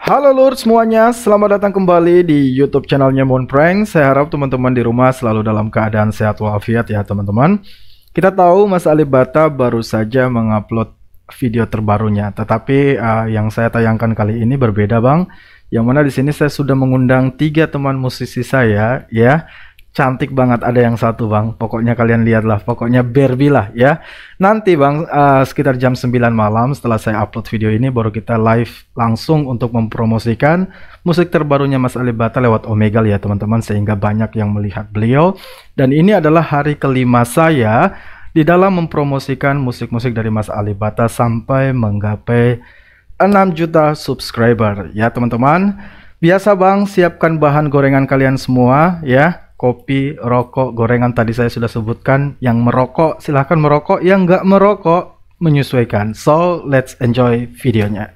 Halo lur semuanya, selamat datang kembali di YouTube channelnya Mon Prank. Saya harap teman-teman di rumah selalu dalam keadaan sehat walafiat ya teman-teman. Kita tahu Mas Alibata baru saja mengupload video terbarunya, tetapi yang saya tayangkan kali ini berbeda bang. Yang mana di sini saya sudah mengundang 3 teman musisi saya ya. Cantik banget, ada yang satu bang, pokoknya kalian lihatlah, pokoknya Barbie lah ya. Nanti bang sekitar jam 9 malam setelah saya upload video ini baru kita live langsung untuk mempromosikan musik terbarunya Mas Alibata lewat Omegle ya teman-teman, sehingga banyak yang melihat beliau. Dan ini adalah hari kelima saya di dalam mempromosikan musik-musik dari Mas Alibata sampai menggapai 6 juta subscriber ya teman-teman. Biasa bang, siapkan bahan gorengan kalian semua ya. Kopi, rokok, gorengan tadi saya sudah sebutkan. Yang merokok silahkan merokok, yang nggak merokok menyesuaikan. So let's enjoy videonya.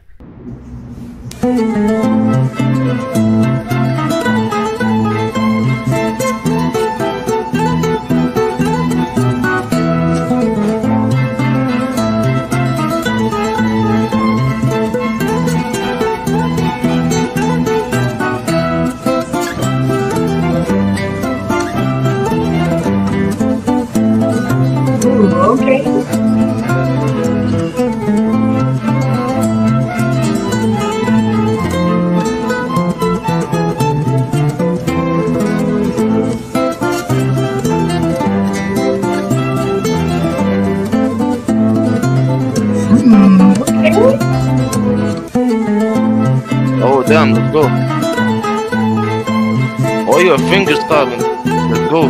Okay. Oh damn, let's go. Oh, your fingers talking. Let's go.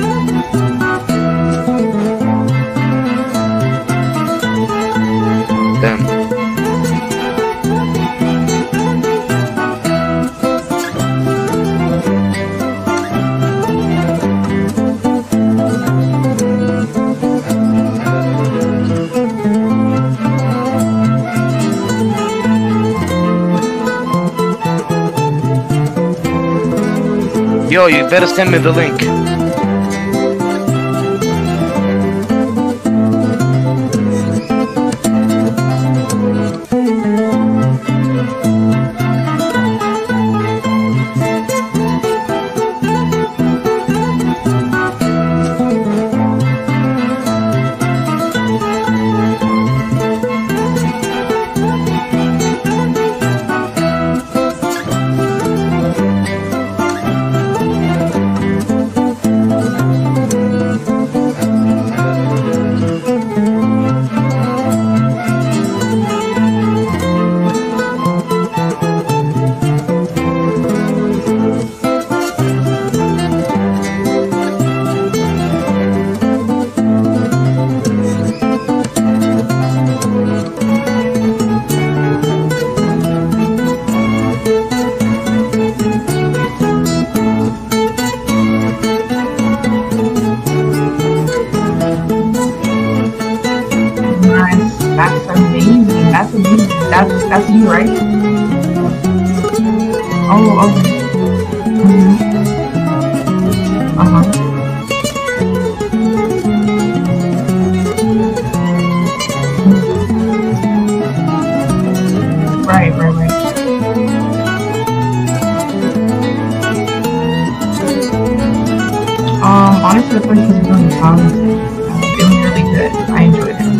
Damn. Yo, you better send me the link. That's amazing. That's amazing. That's you, right? Oh, okay. Right. Honestly, the place is really talented. It was really good. I enjoyed it.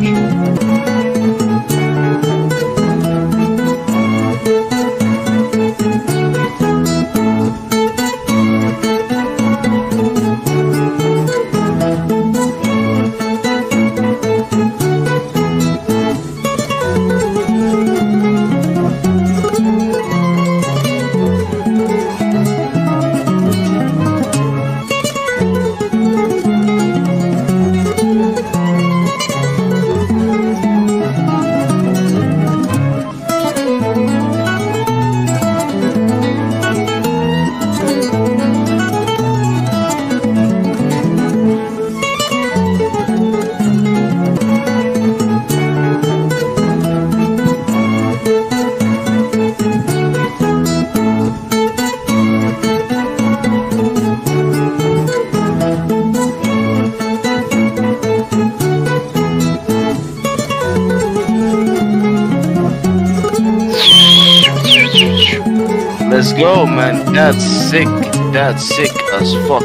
Let's go, man. That's sick. That's sick as fuck.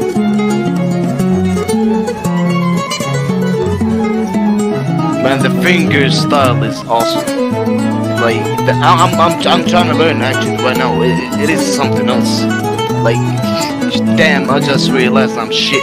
Man, the finger style is awesome. Like, I'm trying to learn actually right now. It is something else. Like, damn, I just realized I'm shit.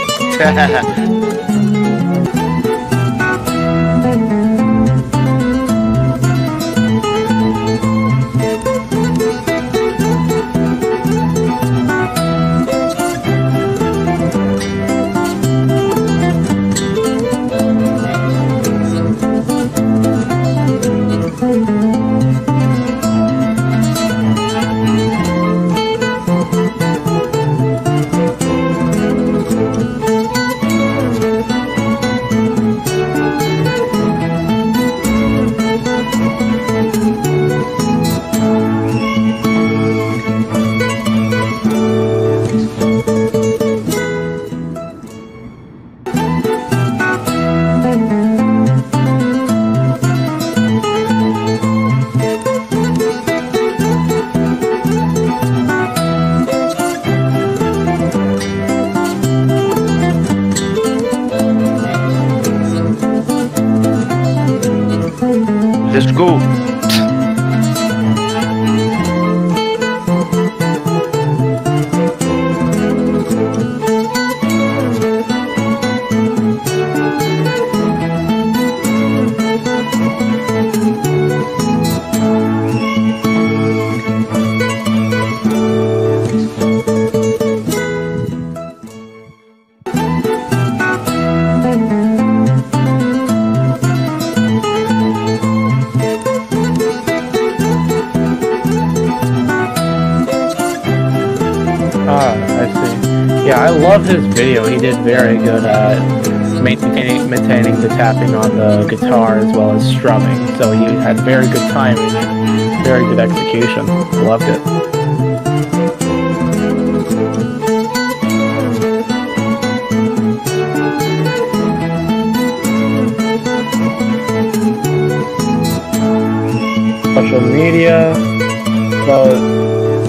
Let's go. I see. Yeah, I love his video. He did very good at maintaining the tapping on the guitar as well as strumming. So he had very good timing and very good execution. Loved it. Social media. So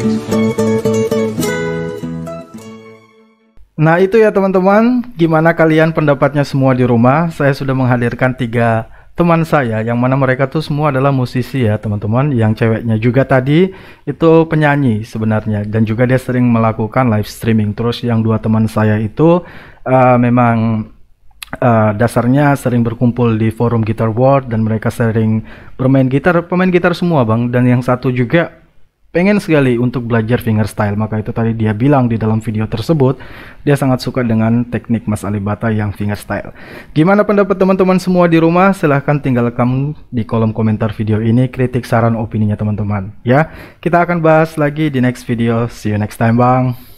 Nah itu ya teman-teman, gimana kalian pendapatnya semua di rumah? Saya sudah menghadirkan 3 teman saya, yang mana mereka tuh semua adalah musisi ya teman-teman. Yang ceweknya juga tadi itu penyanyi sebenarnya, dan juga dia sering melakukan live streaming. Terus yang 2 teman saya itu memang dasarnya sering berkumpul di forum Guitar World, dan mereka sering bermain gitar, pemain gitar semua bang. Dan yang satu juga pengen sekali untuk belajar fingerstyle, maka itu tadi dia bilang di dalam video tersebut dia sangat suka dengan teknik Mas Alibata yang fingerstyle. Gimana pendapat teman-teman semua di rumah? Silahkan tinggalkan di kolom komentar video ini kritik, saran, opininya teman-teman ya. Kita akan bahas lagi di next video. See you next time bang.